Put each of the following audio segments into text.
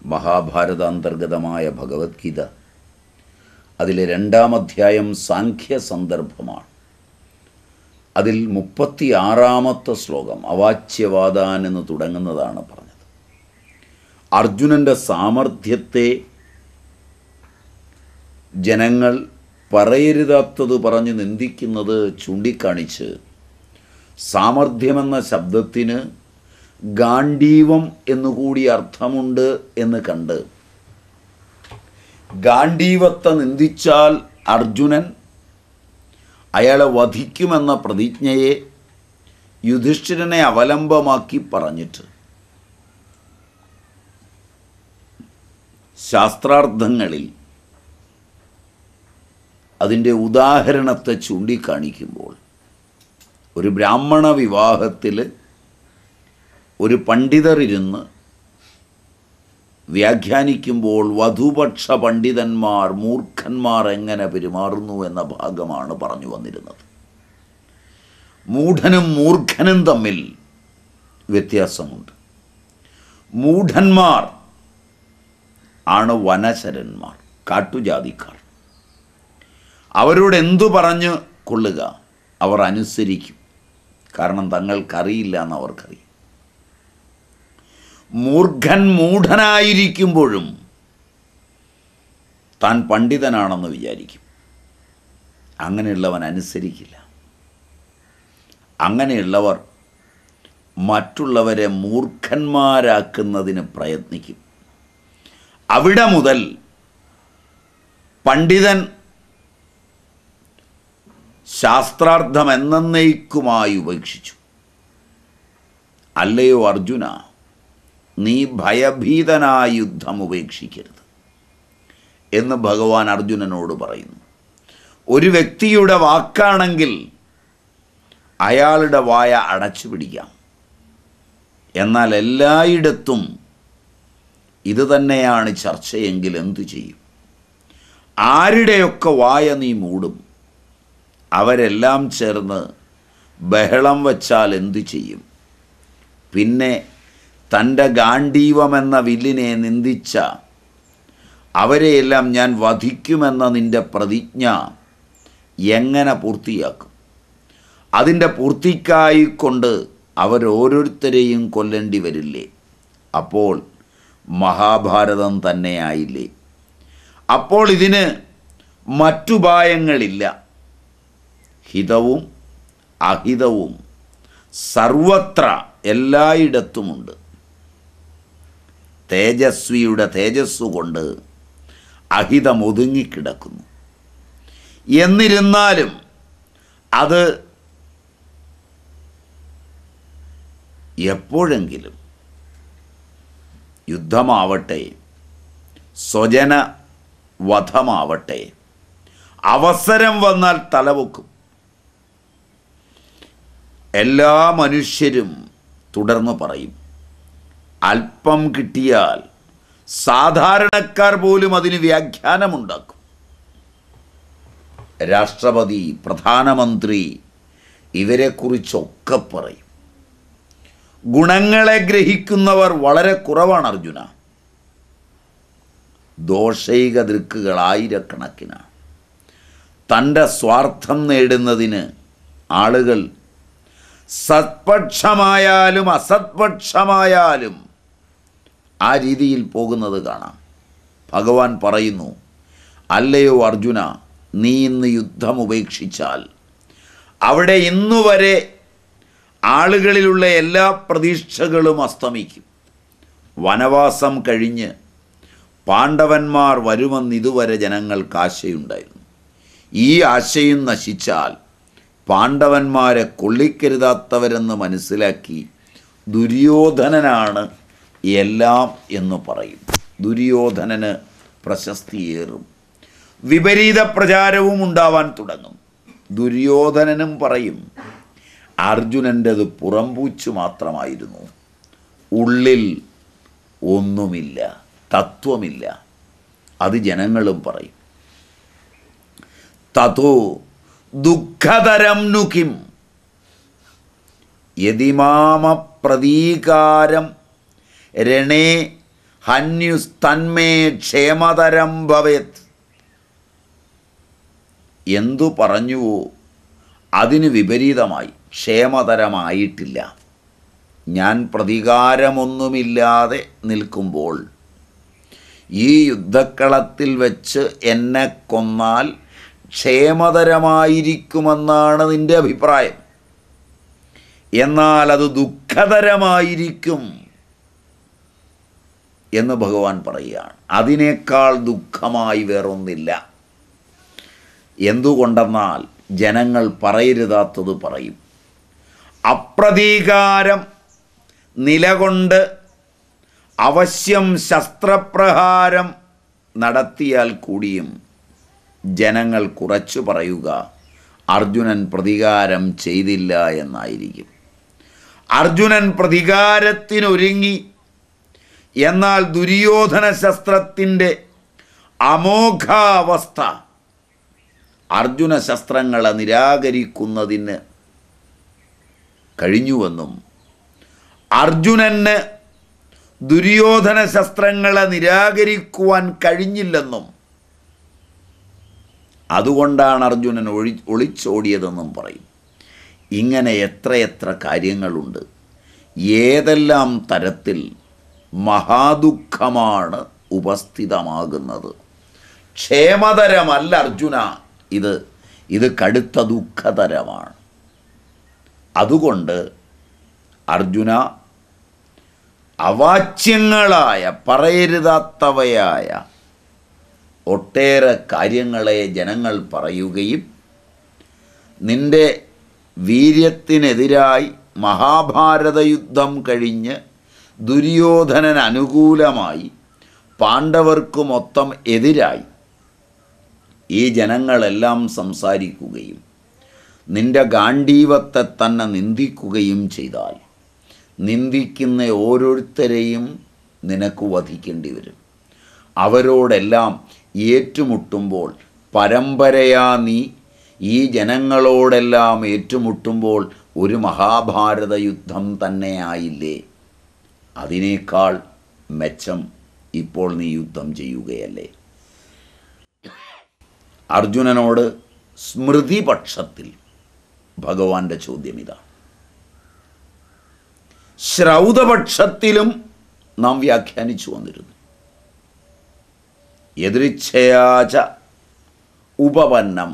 മഹാഭാരതാന്തർഗതമായ ഭഗവത്ഗീത അതിലെ 2-ാം അധ്യായം സാഖ്യ സന്ദർഭമാണ്. അതിൽ 36-ാമത്തെ ശ്ലോകം അവാച്യവാദാൻ എന്ന് തുടങ്ങുന്നതാണ് പറഞ്ഞത്. അർജുനൻ്റെ സാമർഥ്യത്തെ ജനങ്ങൾ പറയരുതാത്തത് പറഞ്ഞ് നിന്ദിക്കുന്നത് ചൂണ്ടിക്കാണിച്ച് സാമർഥ്യമെന്ന ശബ്ദത്തിന് ഗാണ്ഡീവം എന്നുകൂടി അർത്ഥമുണ്ട് എന്ന് കണ്ട് ഗാണ്ഡീവത്തെ നിന്ദിച്ചാൽ അർജുനൻ അയാളെ വധിക്കുമെന്ന പ്രതിജ്ഞയെ യുധിഷ്ഠിരനെ അവലംബമാക്കി പറഞ്ഞിട്ട് ശാസ്ത്രാർത്ഥങ്ങളിൽ അതിൻ്റെ ഉദാഹരണത്തെ ചൂണ്ടിക്കാണിക്കുമ്പോൾ ഒരു ബ്രാഹ്മണ വിവാഹത്തിൽ ഒരു പണ്ഡിതർ ഇരുന്ന് വ്യാഖ്യാനിക്കുമ്പോൾ വധുപക്ഷ പണ്ഡിതന്മാർ മൂർഖന്മാർ എങ്ങനെ പെരുമാറുന്നു എന്ന ഭാഗമാണ് പറഞ്ഞു വന്നിരുന്നത്. മൂഢനും മൂർഖനും തമ്മിൽ വ്യത്യാസമുണ്ട്. മൂഢന്മാർ ആണ് വനശരന്മാർ, കാട്ടുജാതിക്കാർ. അവരോട് എന്തു പറഞ്ഞു കൊള്ളുക, അവർ അനുസരിക്കും. കാരണം തങ്ങൾക്കറിയില്ല എന്നവർക്കറിയാം. മൂർഖൻ മൂഢനായിരിക്കുമ്പോഴും താൻ പണ്ഡിതനാണെന്ന് വിചാരിക്കും. അങ്ങനെയുള്ളവൻ അനുസരിക്കില്ല. അങ്ങനെയുള്ളവർ മറ്റുള്ളവരെ മൂർഖന്മാരാക്കുന്നതിന് പ്രയത്നിക്കും. അവിടെ മുതൽ പണ്ഡിതൻ ശാസ്ത്രാർത്ഥം എന്നേക്കുമായി ഉപേക്ഷിച്ചു. അല്ലയോ അർജുന, നീ ഭയഭീതനായ യുദ്ധം ഉപേക്ഷിക്കരുത് എന്ന് ഭഗവാൻ അർജുനനോട് പറയുന്നു. ഒരു വ്യക്തിയുടെ വാക്കാണെങ്കിൽ അയാളുടെ വായ അടച്ചു പിടിക്കാം. എന്നാൽ എല്ലായിടത്തും ഇത് തന്നെയാണ് ചർച്ചയെങ്കിൽ എന്തു ചെയ്യും? ആരുടെയൊക്കെ വായ നീ മൂടും? അവരെല്ലാം ചേർന്ന് ബഹളം വച്ചാൽ എന്തു ചെയ്യും? പിന്നെ തൻ്റെ ഗാണ്ഡീവമെന്ന വില്ലിനെ നിന്ദിച്ച അവരെയെല്ലാം ഞാൻ വധിക്കുമെന്ന നിൻ്റെ പ്രതിജ്ഞ എങ്ങനെ പൂർത്തിയാക്കും? അതിൻ്റെ പൂർത്തിക്കായിക്കൊണ്ട് അവരോരോരുത്തരെയും കൊല്ലേണ്ടി വരില്ലേ? അപ്പോൾ മഹാഭാരതം തന്നെയായില്ലേ? അപ്പോൾ ഇതിന് മറ്റുപായങ്ങളില്ല. ഹിതവും അഹിതവും സർവത്ര എല്ലായിടത്തുമുണ്ട്. തേജസ്വിയുടെ തേജസ്സുകൊണ്ട് അഹിതം ഒതുങ്ങിക്കിടക്കുന്നു. എന്നിരുന്നാലും അത് എപ്പോഴെങ്കിലും യുദ്ധമാവട്ടെ, സ്വജന വധമാവട്ടെ, അവസരം വന്നാൽ തലപൊക്കും. എല്ലാ മനുഷ്യരും തുടർന്ന് പറയും, അല്പം കിട്ടിയാൽ സാധാരണക്കാർ പോലും അതിന് വ്യാഖ്യാനമുണ്ടാക്കും. രാഷ്ട്രപതി, പ്രധാനമന്ത്രി ഇവരെക്കുറിച്ചൊക്കെ പറയും. ഗുണങ്ങളെ ഗ്രഹിക്കുന്നവർ വളരെ കുറവാണ് അർജുന. ദോഷൈക ദൃക്കുകൾ ആയിരക്കണക്കിനാണ്. തൻ്റെ സ്വാർത്ഥം നേടുന്നതിന് ആളുകൾ സത്പക്ഷമായാലും അസത്പക്ഷമായാലും ആ രീതിയിൽ പോകുന്നത് കാണാം. ഭഗവാൻ പറയുന്നു, അല്ലയോ അർജുന, നീ ഇന്ന് യുദ്ധം ഉപേക്ഷിച്ചാൽ അവിടെ ഇന്നുവരെ ആളുകളിലുള്ള എല്ലാ പ്രതീക്ഷകളും അസ്തമിക്കും. വനവാസം കഴിഞ്ഞ് പാണ്ഡവന്മാർ വരുമെന്ന് ഇതുവരെ ജനങ്ങൾക്ക് ആശയുണ്ടായിരുന്നു. ഈ ആശയും നശിച്ചാൽ പാണ്ഡവന്മാരെ കൊള്ളിക്കരുതാത്തവരെന്ന് മനസ്സിലാക്കി ദുര്യോധനനാണ് എല്ലാം എന്ന് പറയും. ദുര്യോധനന് പ്രശസ്തിയേറും. വിപരീത പ്രചാരവും ഉണ്ടാവാൻ തുടങ്ങും. ദുര്യോധനനും പറയും, അർജുനൻ്റെത് പുറംപൂച്ചു മാത്രമായിരുന്നു, ഉള്ളിൽ ഒന്നുമില്ല, തത്വമില്ല. അത് ജനങ്ങളും പറയും. തതോ ദുഃഖതരം നുകിം യതിമാമ പ്രതീകാരം രണേ ഹന്യുസ്തന്മേ ക്ഷേമതരം ഭവേത്. എന്തു പറഞ്ഞുവോ അതിന് വിപരീതമായി ക്ഷേമതരമായിട്ടില്ല. ഞാൻ പ്രതികാരമൊന്നുമില്ലാതെ നിൽക്കുമ്പോൾ ഈ യുദ്ധക്കളത്തിൽ വെച്ച് എന്നെ കൊന്നാൽ ക്ഷേമതരമായിരിക്കുമെന്നാണ് നിൻ്റെ അഭിപ്രായം. എന്നാൽ അത് ദുഃഖതരമായിരിക്കും എന്ന് ഭഗവാൻ പറയുകയാണ്. അതിനേക്കാൾ ദുഃഖമായി വേറൊന്നില്ല. എന്തുകൊണ്ടെന്നാൽ ജനങ്ങൾ പറയരുതാത്തത് പറയും. അപ്രതീകാരം നിലകൊണ്ട് അവശ്യം ശസ്ത്രപ്രഹാരം നടത്തിയാൽ കൂടിയും ജനങ്ങൾ കുറച്ചു പറയുക അർജുനൻ പ്രതികാരം ചെയ്തില്ല എന്നായിരിക്കും. അർജുനൻ പ്രതികാരത്തിനൊരുങ്ങി, എന്നാൽ ദുര്യോധന ശസ്ത്രത്തിൻ്റെ അമോഘാവസ്ഥ അർജുന ശസ്ത്രങ്ങളെ നിരാകരിക്കുന്നതിന് കഴിഞ്ഞുവെന്നും അർജുനന് ദുര്യോധന ശസ്ത്രങ്ങളെ നിരാകരിക്കുവാൻ കഴിഞ്ഞില്ലെന്നും അതുകൊണ്ടാണ് അർജുനൻ ഒളിച്ചോടിയതെന്നും പറയും. ഇങ്ങനെ എത്രയെത്ര കാര്യങ്ങളുണ്ട്. ഏതെല്ലാം തരത്തിൽ മഹാദുഃഖമാണ് ഉപസ്ഥിതമാകുന്നത്. ക്ഷേമതരമല്ല അർജുന, ഇത് കടുത്ത ദുഃഖതരമാണ്. അതുകൊണ്ട് അർജുന, അവാച്യങ്ങളായ പറയരുതാത്തവയായ ഒട്ടേറെ കാര്യങ്ങളെ ജനങ്ങൾ പറയുകയും നിൻ്റെ വീര്യത്തിനെതിരായി മഹാഭാരത യുദ്ധം കഴിഞ്ഞ് ദുര്യോധനന് അനുകൂലമായി പാണ്ഡവർക്ക് മൊത്തം എതിരായി ഈ ജനങ്ങളെല്ലാം സംസാരിക്കുകയും നിൻ്റെ ഗാണ്ഡീവത്തെ തന്നെ നിന്ദിക്കുകയും ചെയ്താൽ നിന്ദിക്കുന്ന ഓരോരുത്തരെയും നിനക്ക് വധിക്കേണ്ടി വരും. അവരോടെല്ലാം ഏറ്റുമുട്ടുമ്പോൾ പരമ്പരയാ നീ ഈ ജനങ്ങളോടെല്ലാം ഏറ്റുമുട്ടുമ്പോൾ ഒരു മഹാഭാരത യുദ്ധം തന്നെയായില്ലേ? അതിനേക്കാൾ മെച്ചം ഇപ്പോൾ നീ യുദ്ധം ചെയ്യുകയല്ലേ? അർജുനനോട് സ്മൃതിപക്ഷത്തിൽ ഭഗവാന്റെ ചോദ്യം ഇതാണ്. ശ്രൗതപക്ഷത്തിലും നാം വ്യാഖ്യാനിച്ചു വന്നിരുന്നു. യദൃച്ഛയാച ഉപപന്നം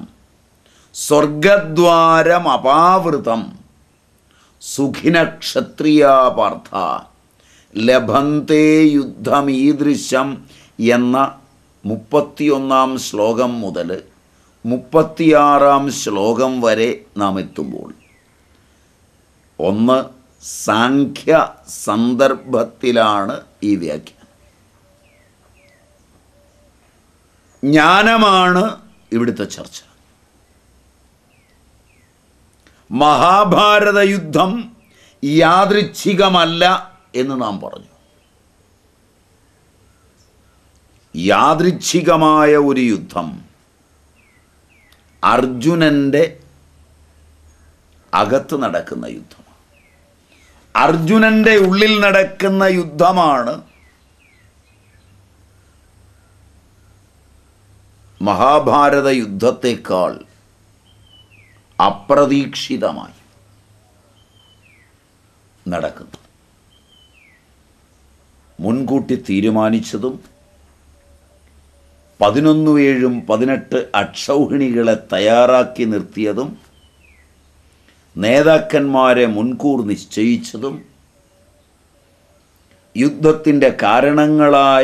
സ്വർഗദ്വാരമപാവൃതം സുഖിനക്ഷത്രിയാ പാർത്ഥ ലഭന്തേ യുദ്ധമീദൃശം എന്ന 31 ശ്ലോകം മുതൽ 36 ശ്ലോകം വരെ നാം എത്തുമ്പോൾ ഒന്ന് സാഖ്യ സന്ദർഭത്തിലാണ് ഈ വ്യാഖ്യാനം. ജ്ഞാനമാണ് ഇവിടുത്തെ ചർച്ച. മഹാഭാരത യുദ്ധം യാദൃച്ഛികമല്ല എന്ന് നാം പറഞ്ഞു. യാദൃച്ഛികമായ ഒരു യുദ്ധം അർജുനൻ്റെ അകത്ത് നടക്കുന്ന യുദ്ധമാണ്. അർജുനൻ്റെ ഉള്ളിൽ നടക്കുന്ന യുദ്ധമാണ് മഹാഭാരത യുദ്ധത്തെക്കാൾ അപ്രതീക്ഷിതമായി നടക്കുന്നു. മുൻകൂട്ടി തീരുമാനിച്ചതും 11-7 18 അക്ഷൗഹിണികളെ തയ്യാറാക്കി നിർത്തിയതും നേതാക്കന്മാരെ മുൻകൂർ നിശ്ചയിച്ചതും യുദ്ധത്തിൻ്റെ കാരണങ്ങളായ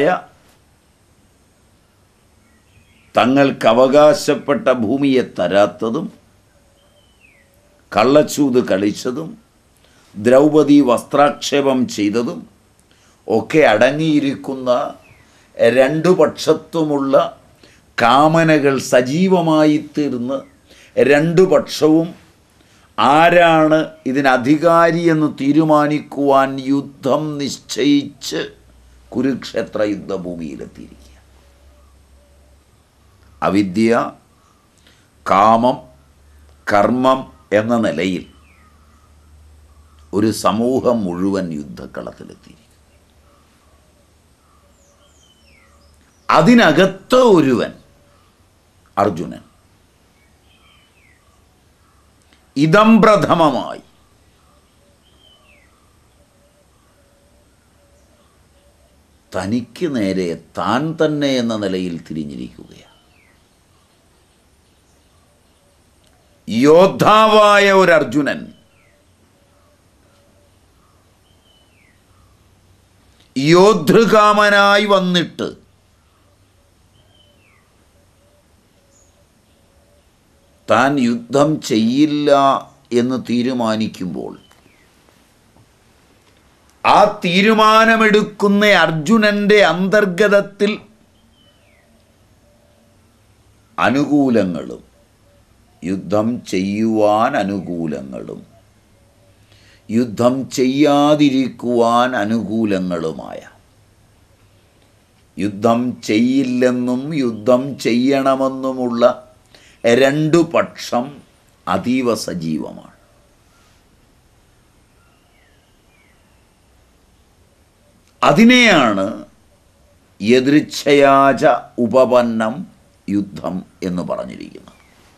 തങ്ങൾക്ക് അവകാശപ്പെട്ട ഭൂമിയെ തരാത്തതും കള്ളച്ചൂത് കളിച്ചതും ദ്രൗപദി വസ്ത്രാക്ഷേപം ചെയ്തതും ഒക്കെ അടങ്ങിയിരിക്കുന്ന രണ്ടു പക്ഷത്തുമുള്ള കാമനകൾ സജീവമായി തീർന്ന് രണ്ടു പക്ഷവും ആരാണ് ഇതിനധികാരി എന്ന് തീരുമാനിക്കുവാൻ യുദ്ധം നിശ്ചയിച്ച് കുരുക്ഷേത്ര യുദ്ധഭൂമിയിലെത്തിയിരിക്കുക. അവിദ്യ, കാമം, കർമ്മം എന്ന നിലയിൽ ഒരു സമൂഹം മുഴുവൻ യുദ്ധക്കളത്തിലെത്തിയിരിക്കും. അതിനകത്ത് ഒരുവൻ അർജുനൻ ഇതം പ്രഥമമായി തനിക്ക് നേരെ താൻ തന്നെ എന്ന നിലയിൽ തിരിഞ്ഞിരിക്കുകയാണ്. യോദ്ധാവായ ഒരു അർജുനൻ യോദ്ധൃകാമനായി വന്നിട്ട് താൻ യുദ്ധം ചെയ്യില്ല എന്ന് തീരുമാനിക്കുമ്പോൾ ആ തീരുമാനമെടുക്കുന്ന അർജുനൻ്റെ അന്തർഗതത്തിൽ അനുകൂലങ്ങളും യുദ്ധം ചെയ്യുവാൻ അനുകൂലങ്ങളും യുദ്ധം ചെയ്യാതിരിക്കുവാൻ അനുകൂലങ്ങളുമായ, യുദ്ധം ചെയ്യില്ലെന്നും യുദ്ധം ചെയ്യണമെന്നുമുള്ള രണ്ടു പക്ഷം അതീവ സജീവമാണ്. അതിനെയാണ് യദൃച്ഛയാച ഉപപന്നം യുദ്ധം എന്ന് പറഞ്ഞിരിക്കുന്നത്.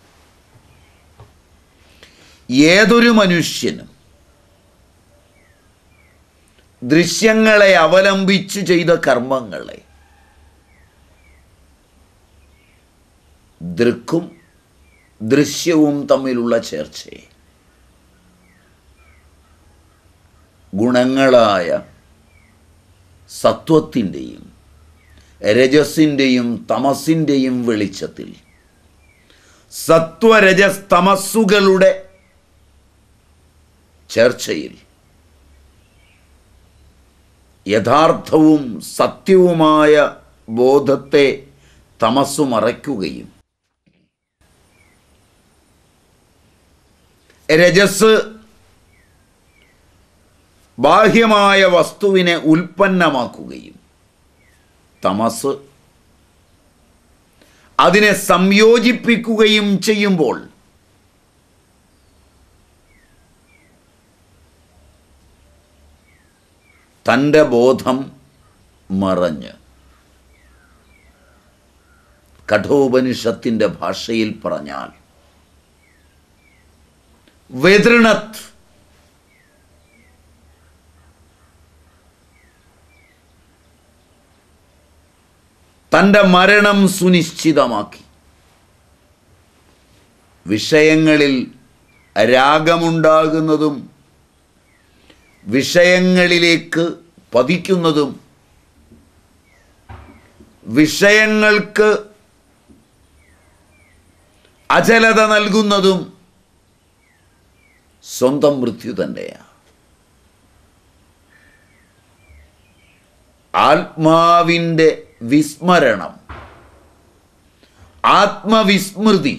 ഏതൊരു മനുഷ്യനും ദൃശ്യങ്ങളെ അവലംബിച്ചു ചെയ്ത കർമ്മങ്ങളെ ദൃക്കും ദൃശ്യവും തമ്മിലുള്ള ചേർച്ചയെ ഗുണങ്ങളായ സത്വത്തിൻ്റെയും രജസിൻ്റെയും തമസിൻ്റെയും വെളിച്ചത്തിൽ സത്വരജസ് തമസ്സുകളുടെ ചർച്ചയിൽ യഥാർത്ഥവും സത്യവുമായ ബോധത്തെ തമസ്സു മറയ്ക്കുകയും രജസ് ബാഹ്യമായ വസ്തുവിനെ ഉൽപ്പന്നമാക്കുകയും തമസ് അതിനെ സംയോജിപ്പിക്കുകയും ചെയ്യുമ്പോൾ തൻ്റെ ബോധം മറഞ്ഞ്, കഠോപനിഷത്തിൻ്റെ ഭാഷയിൽ പറഞ്ഞാൽ വേദൃണത്, തൻ്റെ മരണം സുനിശ്ചിതമാക്കി. വിഷയങ്ങളിൽ രാഗമുണ്ടാകുന്നതും വിഷയങ്ങളിലേക്ക് പതിക്കുന്നതും വിഷയങ്ങൾക്ക് അചലത നൽകുന്നതും സ്വന്തം മൃത്യു തന്നെയാണ്. ആത്മാവിൻ്റെ വിസ്മരണം, ആത്മവിസ്മൃതി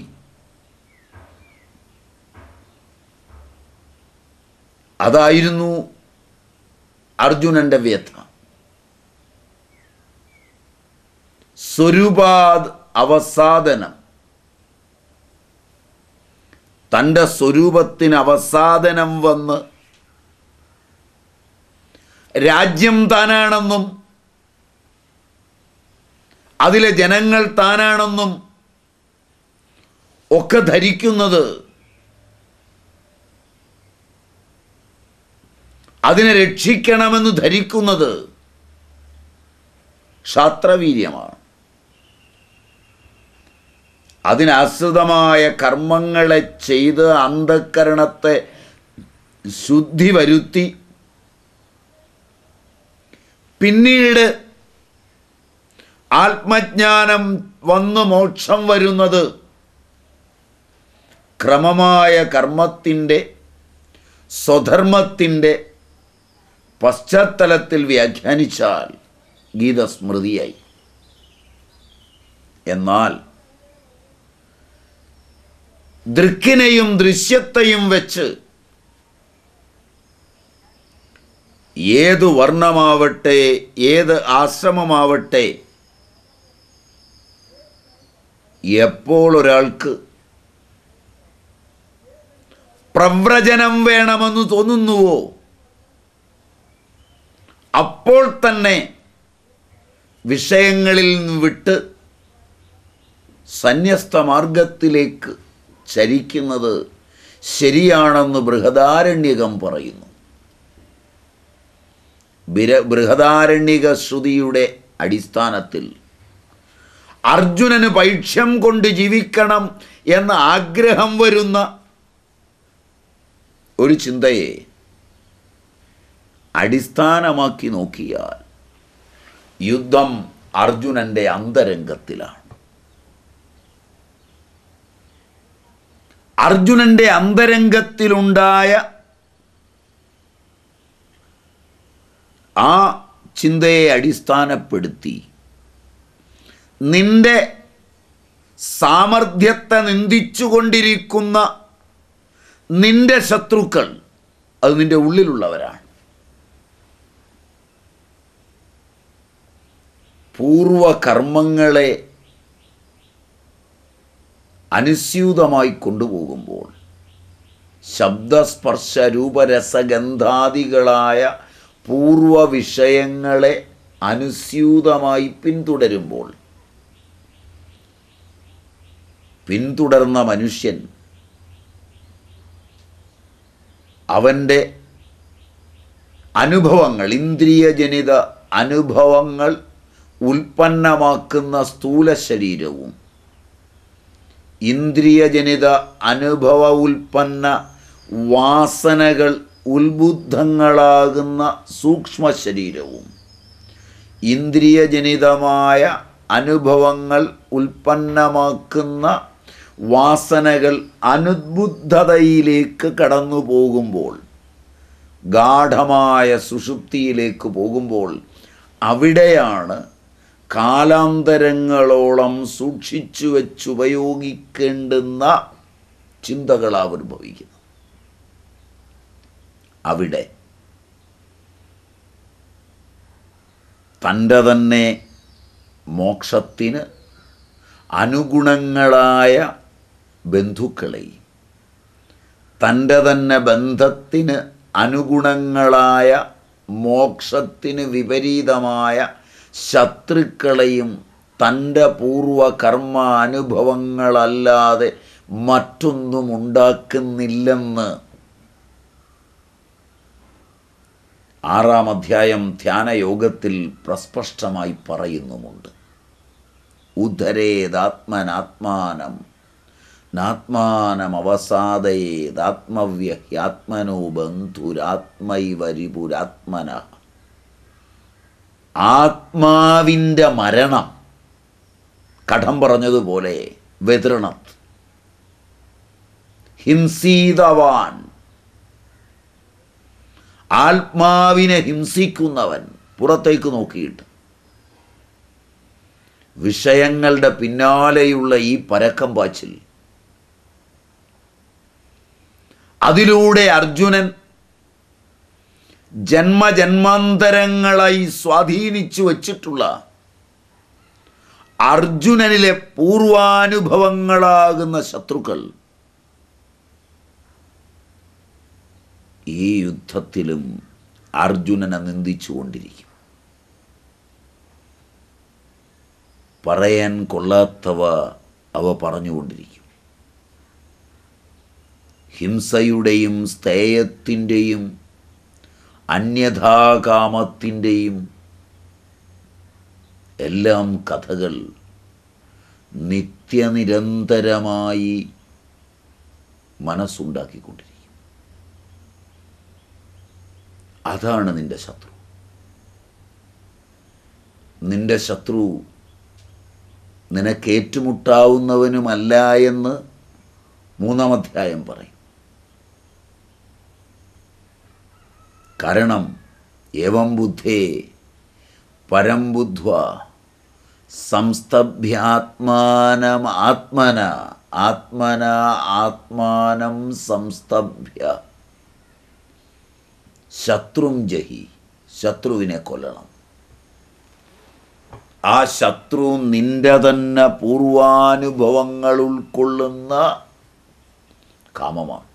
അതായിരുന്നു അർജുനന്റെ വ്യഥ. സ്വരൂപാത് അവസാദനം, തൻ്റെ സ്വരൂപത്തിന് അവസാദനം വന്ന് രാജ്യം താനാണെന്നും അതിലെ ജനങ്ങൾ താനാണെന്നും ഒക്കെ ധരിക്കുന്നത്, അതിനെ രക്ഷിക്കണമെന്ന് ധരിക്കുന്നത് ക്ഷാത്രവീര്യമാണ്. അതിനാശ്രിതമായ കർമ്മങ്ങളെ ചെയ്ത് അന്ധക്കരണത്തെ ശുദ്ധി വരുത്തി പിന്നീട് ആത്മജ്ഞാനം വന്ന് മോക്ഷം വരുന്നത് ക്രമമായ കർമ്മത്തിൻ്റെ സ്വധർമ്മത്തിൻ്റെ പശ്ചാത്തലത്തിൽ വ്യാഖ്യാനിച്ചാൽ ഗീത സ്മൃതിയായി. എന്നാൽ ദൃക്കിനെയും ദൃശ്യത്തെയും വെച്ച് ഏത് വർണ്ണമാവട്ടെ ഏത് ആശ്രമമാവട്ടെ എപ്പോൾ ഒരാൾക്ക് പ്രവ്രജനം വേണമെന്ന് തോന്നുന്നുവോ അപ്പോൾ തന്നെ വിഷയങ്ങളിൽ നിന്ന് വിട്ട് സന്യസ്ത മാർഗത്തിലേക്ക് ചരിക്കുന്നത് ശരിയാണെന്ന് ബൃഹദാരണ്യകം പറയുന്നു. ബൃഹദാരണ്യക ശ്രുതിയുടെ അടിസ്ഥാനത്തിൽ അർജുനന് പൈക്ഷ്യം കൊണ്ട് ജീവിക്കണം എന്ന ആഗ്രഹം വരുന്ന ഒരു ചിന്തയെ അടിസ്ഥാനമാക്കി നോക്കിയാൽ യുദ്ധം അർജുനൻ്റെ അന്തരംഗത്തിലാണ്. അർജുനൻ്റെ അന്തരംഗത്തിലുണ്ടായ ആ ചിന്തയെ അടിസ്ഥാനപ്പെടുത്തി നിന്റെ സാമർഥ്യത്തെ നിന്ദിച്ചുകൊണ്ടിരിക്കുന്ന നിന്റെ ശത്രുക്കൾ അത് നിന്റെ ഉള്ളിലുള്ളവരാണ്. പൂർവകർമ്മങ്ങളെ അനുസ്യൂതമായി കൊണ്ടുപോകുമ്പോൾ ശബ്ദസ്പർശ രൂപരസഗന്ധാദികളായ പൂർവ വിഷയങ്ങളെ അനുസ്യൂതമായി പിന്തുടർന്ന മനുഷ്യൻ അവൻ്റെ അനുഭവങ്ങൾ, ഇന്ദ്രിയജനിത അനുഭവങ്ങൾ ഉൽപ്പന്നമാക്കുന്ന സ്ഥൂല ശരീരവും ഇന്ദ്രിയജനിത അനുഭവ ഉൽപ്പന്ന വാസനകൾ ഉത്ബുദ്ധങ്ങളാകുന്ന സൂക്ഷ്മ ശരീരവും ഇന്ദ്രിയജനിതമായ അനുഭവങ്ങൾ ഉൽപ്പന്നമാക്കുന്ന വാസനകൾ അനുദ്ബുദ്ധതയിലേക്ക് കടന്നു പോകുമ്പോൾ, ഗാഢമായ സുഷുപ്തിയിലേക്ക് പോകുമ്പോൾ അവിടെയാണ് കാലാന്തരങ്ങളോളം സൂക്ഷിച്ചു വെച്ചുപയോഗിക്കേണ്ടുന്ന ചിന്തകൾ ആവിർഭവിക്കുന്നത്. അവിടെ തൻ്റെ തന്നെ മോക്ഷത്തിന് അനുഗുണങ്ങളായ ബന്ധുക്കളെയും തൻ്റെ തന്നെ ബന്ധത്തിന് അനുഗുണങ്ങളായ മോക്ഷത്തിന് വിപരീതമായ ശത്രുക്കളെയും തൻ്റെ പൂർവകർമ്മ അനുഭവങ്ങളല്ലാതെ മറ്റൊന്നും ഉണ്ടാക്കുന്നില്ലെന്ന് 6-ാം അധ്യായം ധ്യാനയോഗത്തിൽ പ്രസ്പഷ്ടമായി പറയുന്നുമുണ്ട്. ഉദ്ധരേതാത്മനാത്മാനം നാത്മാനമവസാദയേതാത്മവ്യഹ്യാത്മനോ ബന്ധുരാത്മൈവരിപുരാത്മന. ആത്മാവിൻ്റെ മരണം, കടം പറഞ്ഞതുപോലെ വെതൃണത്, ഹിംസീതവാൻ, ആത്മാവിനെ ഹിംസിക്കുന്നവൻ, പുറത്തേക്ക് നോക്കിയിട്ട് വിഷയങ്ങളുടെ പിന്നാലെയുള്ള ഈ പരക്കം പാച്ചിൽ, അതിലൂടെ അർജുനൻ ജന്മജന്മാന്തരങ്ങളായി സ്വാധീനിച്ചു വച്ചിട്ടുള്ള അർജുനനിലെ പൂർവാനുഭവങ്ങളാകുന്ന ശത്രുക്കൾ ഈ യുദ്ധത്തിലും അർജുനനെ നിന്ദിച്ചുകൊണ്ടിരിക്കും. പറയാൻ കൊള്ളാത്തവ അവ പറഞ്ഞുകൊണ്ടിരിക്കും. ഹിംസയുടെയും സ്ഥേയത്തിൻ്റെയും അന്യഥാകാമത്തിൻ്റെയും എല്ലാം കഥകൾ നിത്യനിരന്തരമായി മനസ്സുണ്ടാക്കിക്കൊണ്ടിരിക്കും. അതാണ് നിന്റെ ശത്രു. നിന്റെ ശത്രു നിനക്കേറ്റുമുട്ടാവുന്നവനുമല്ല എന്ന് 3-ാം അധ്യായം പറയും. കാരണം ഏവം ബുദ്ധേ പരം ബുദ്ധ്വാ സംസ്തഭ്യാത്മാനം ആത്മാനം സംസ്തഭ്യ. ശത്രും ജഹി, ശത്രുവിനെ കൊല്ലണം. ആ ശത്രു നിന്റെ തന്നെ പൂർവാനുഭവങ്ങൾ ഉൾക്കൊള്ളുന്ന കാമമാണ്.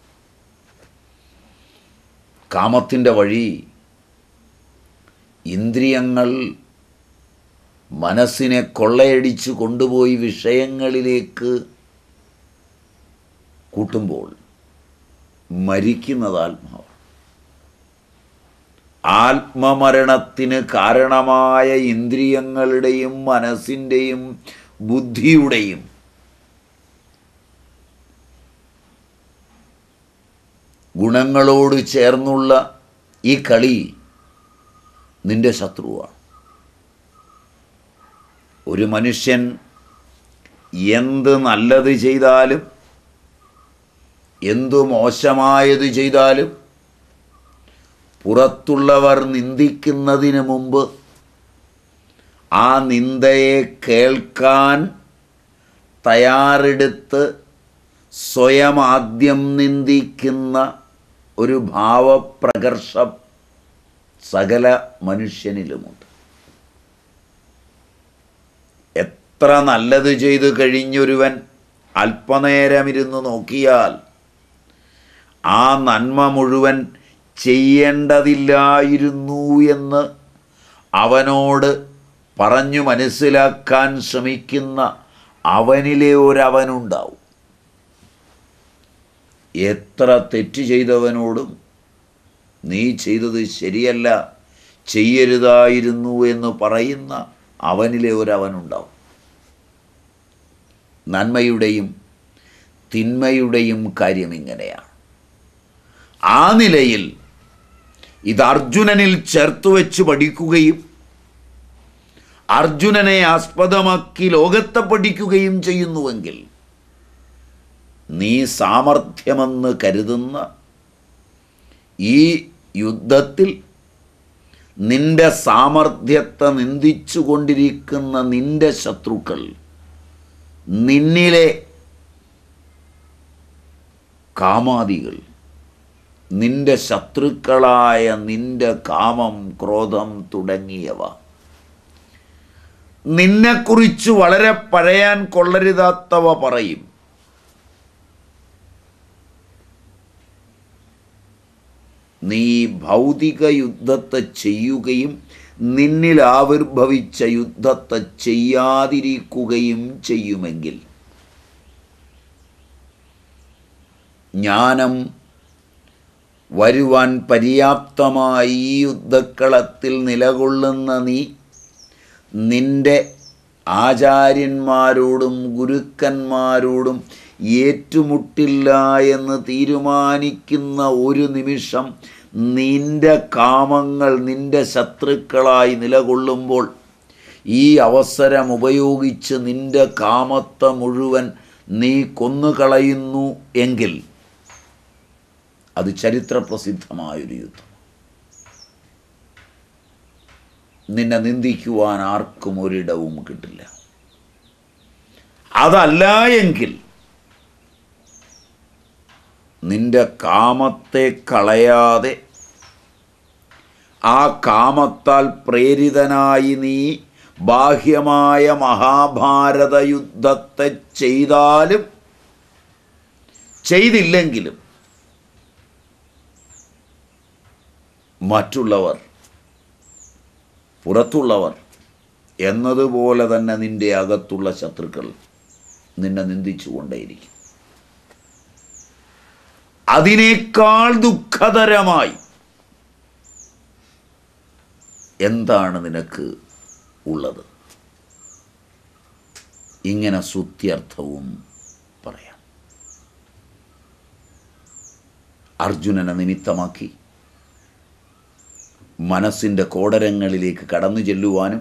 കാമത്തിൻ്റെ വഴി ഇന്ദ്രിയങ്ങൾ മനസ്സിനെ കൊള്ളയടിച്ച് കൊണ്ടുപോയി വിഷയങ്ങളിലേക്ക് കൂട്ടുമ്പോൾ മരിക്കുന്നത് ആത്മാവ്. ആത്മമരണത്തിന് കാരണമായ ഇന്ദ്രിയങ്ങളുടെയും മനസ്സിൻ്റെയും ബുദ്ധിയുടെയും ഗുണങ്ങളോട് ചേർന്നുള്ള ഈ കളി നിന്റെ ശത്രുവാണ്. ഒരു മനുഷ്യൻ എന്ത് നല്ലത് ചെയ്താലും എന്തു മോശമായത് ചെയ്താലും പുറത്തുള്ളവർ നിന്ദിക്കുന്നതിന് മുമ്പ് ആ നിന്ദയെ കേൾക്കാൻ തയ്യാറെടുത്ത് സ്വയം ആദ്യം നിന്ദിക്കുന്ന ഒരു ഭാവപ്രകർഷം സകല മനുഷ്യനിലുമുണ്ട്. എത്ര നല്ലത് ചെയ്തു കഴിഞ്ഞൊരുവൻ അല്പനേരമിരുന്ന് നോക്കിയാൽ ആ നന്മ മുഴുവൻ ചെയ്യേണ്ടതില്ലായിരുന്നു എന്ന് അവനോട് പറഞ്ഞു മനസ്സിലാക്കാൻ ശ്രമിക്കുന്ന അവനിലെ ഒരവനുണ്ടാവും. എത്ര തെറ്റ് ചെയ്തവനോടും നീ ചെയ്തത് ശരിയല്ല, ചെയ്യരുതായിരുന്നു എന്ന് പറയുന്ന അവനിലെ ഒരവനുണ്ടാവും. നന്മയുടെയും തിന്മയുടെയും കാര്യം ഇങ്ങനെയാണ്. ആ നിലയിൽ ഇത് അർജുനനിൽ ചേർത്ത് വെച്ച് പഠിക്കുകയും അർജുനനെ ആസ്പദമാക്കി ലോകത്തെ പഠിക്കുകയും ചെയ്യുന്നുവെങ്കിൽ നീ സാമർഥ്യമെന്ന് കരുതുന്ന ഈ യുദ്ധത്തിൽ നിന്റെ സാമർഥ്യത്തെ നിന്ദിച്ചു കൊണ്ടിരിക്കുന്ന നിന്റെ ശത്രുക്കൾ നിന്നിലെ കാമാദികൾ, നിന്റെ ശത്രുക്കളായ നിന്റെ കാമം, ക്രോധം തുടങ്ങിയവ നിന്നെക്കുറിച്ച് വളരെ പറയാൻ കൊള്ളരുതാത്തവ പറയും. നീ ഭൗതിക യുദ്ധത്തെ ചെയ്യുകയും നിന്നിൽ ആവിർഭവിച്ച യുദ്ധത്തെ ചെയ്യാതിരിക്കുകയും ചെയ്യുമെങ്കിൽ ജ്ഞാനം വരുവാൻ പര്യാപ്തമായി ഈ യുദ്ധക്കളത്തിൽ നിലകൊള്ളുന്ന നീ നിന്റെ ആചാര്യന്മാരോടും ഗുരുക്കന്മാരോടും ഏറ്റുമുട്ടില്ല എന്ന് തീരുമാനിക്കുന്ന ഒരു നിമിഷം നിന്റെ കാമങ്ങൾ നിന്റെ ശത്രുക്കളായി നിലകൊള്ളുമ്പോൾ ഈ അവസരം ഉപയോഗിച്ച് നിന്റെ കാമത്തെ മുഴുവൻ നീ കൊന്നുകളയുന്നു എങ്കിൽ അത് ചരിത്രപ്രസിദ്ധമായൊരു യുദ്ധം. നിന്നെ നിന്ദിക്കുവാൻ ആർക്കും ഒരിടവും കിട്ടില്ല. അതല്ല എങ്കിൽ നിന്റെ കാമത്തെ കളയാതെ ആ കാമത്താൽ പ്രേരിതനായി നീ ബാഹ്യമായ മഹാഭാരത യുദ്ധത്തെ ചെയ്താലും ചെയ്തില്ലെങ്കിലും മറ്റുള്ളവർ, പുറത്തുള്ളവർ എന്നതുപോലെ തന്നെ നിന്റെ അകത്തുള്ള ശത്രുക്കൾ നിന്നെ നിന്ദിച്ചുകൊണ്ടേയിരിക്കും. അതിനേക്കാൾ ദുഃഖതരമായി എന്താണ് നിനക്ക് ഉള്ളത്? ഇങ്ങനെ ശ്രുത്യർത്ഥവും പറയാം. അർജുനനെ നിമിത്തമാക്കി മനസ്സിൻ്റെ കോടരങ്ങളിലേക്ക് കടന്നു ചെല്ലുവാനും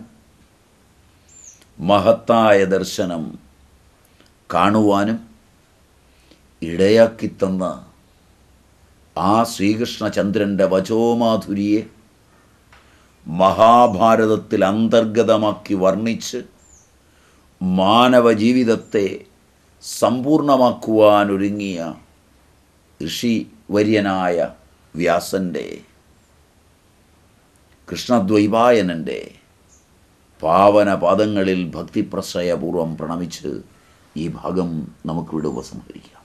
മഹത്തായ ദർശനം കാണുവാനും ഇടയാക്കിത്തന്ന ആ ശ്രീകൃഷ്ണചന്ദ്രൻ്റെ വചോമാധുരിയെ മഹാഭാരതത്തിൽ അന്തർഗതമാക്കി വർണ്ണിച്ച് മാനവ ജീവിതത്തെ സമ്പൂർണമാക്കുവാനൊരുങ്ങിയ ഋഷിവര്യനായ വ്യാസൻ്റെ, കൃഷ്ണദ്വൈപായനൻ്റെ പാവന പാദങ്ങളിൽ ഭക്തിപ്രശ്രയപൂർവം പ്രണമിച്ച് ഈ ഭാഗം നമുക്കിവിടെ ഉപസംഹരിക്കാം.